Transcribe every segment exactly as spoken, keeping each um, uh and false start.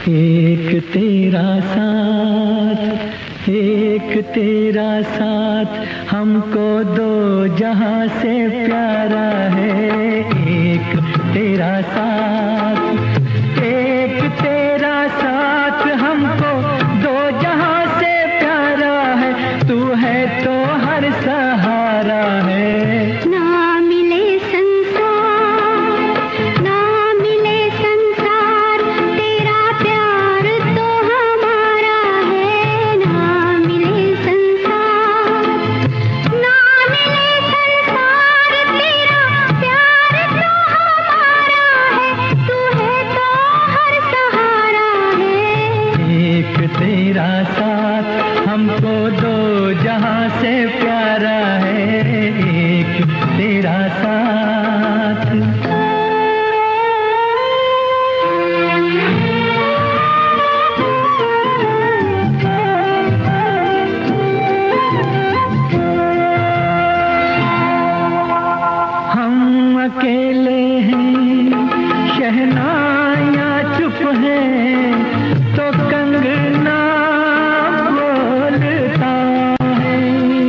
एक तेरा साथ, एक तेरा साथ हमको दो जहां से प्यारा है। एक तेरा साथ, एक तेरा साथ हमको दो जहां से प्यारा है। तू है तो हर सहारा है। तेरा साथ हमको दो जहां से प्यारा है। एक तेरा साथ। हम अकेले हैं, शहनाइयाँ चुप हैं, तो कंगना बोलता है।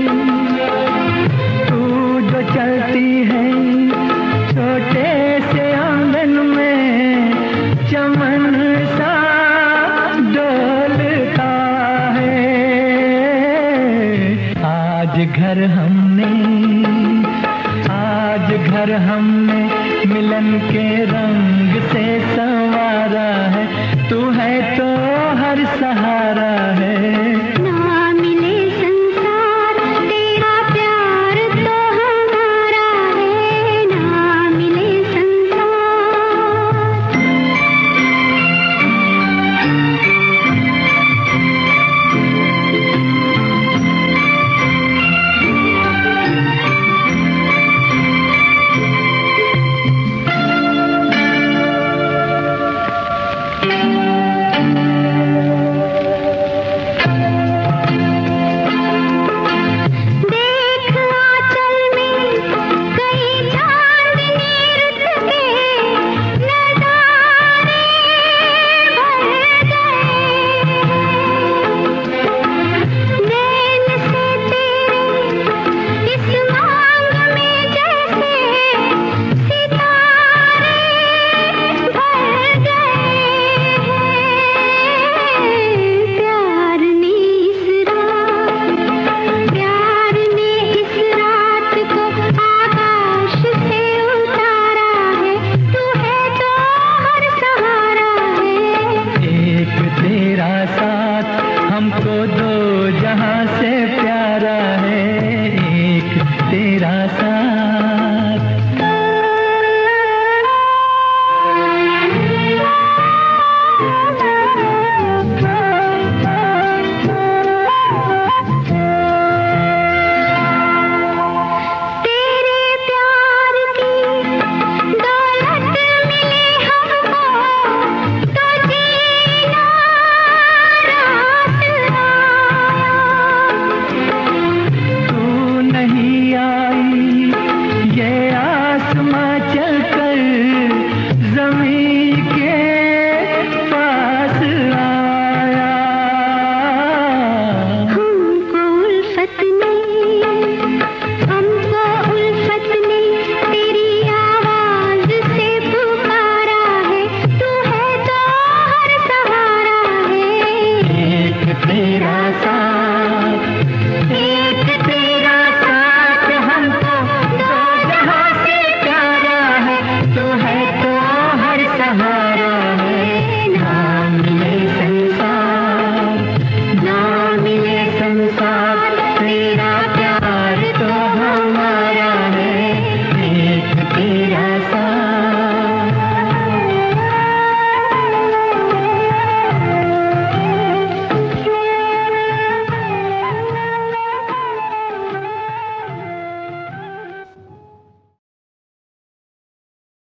तू जो चलती है छोटे से आंगन में, चमन सा डोलता है। आज घर हमने, आज घर हमने मिलन के रंग से संवारा है। तू है तो हर सहारा